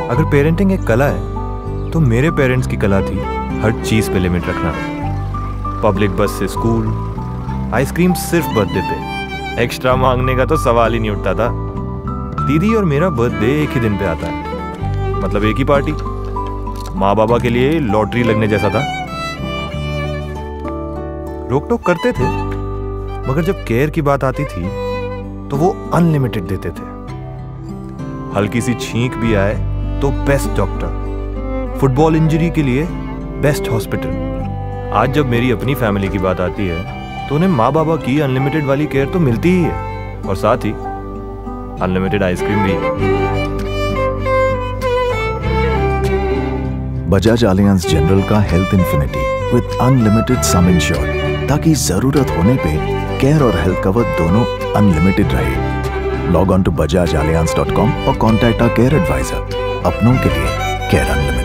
अगर पेरेंटिंग एक कला है तो मेरे पेरेंट्स की कला थी हर चीज पे लिमिट रखना। पब्लिक बस से स्कूल, आइसक्रीम सिर्फ बर्थडे पे, एक्स्ट्रा मांगने का तो सवाल ही नहीं उठता था। दीदी और मेरा बर्थडे एक ही दिन पे आता है, मतलब एक ही पार्टी। माँ बाबा के लिए लॉटरी लगने जैसा था। रोक टोक करते थे, मगर जब केयर की बात आती थी तो वो अनलिमिटेड देते थे। हल्की सी छींक भी आए तो बेस्ट डॉक्टर, फुटबॉल इंजरी के लिए बेस्ट हॉस्पिटल। आज जब मेरी अपनी फैमिली की बात आती है तो उन्हें माँ बाबा की अनलिमिटेड वाली केयर तो मिलती ही है, और साथ ही अनलिमिटेड आइसक्रीम भी। बजाज एलियांज जनरल का health infinity with unlimited sum insured, ताकि जरूरत होने पे केयर और हेल्थ कवर दोनों अनलिमिटेड रहे। लॉग ऑन टू bajajallianz.com और कॉन्टैक्ट आवर केयर एडवाइजर। अपनों के लिए केयर अनलिमिटेड।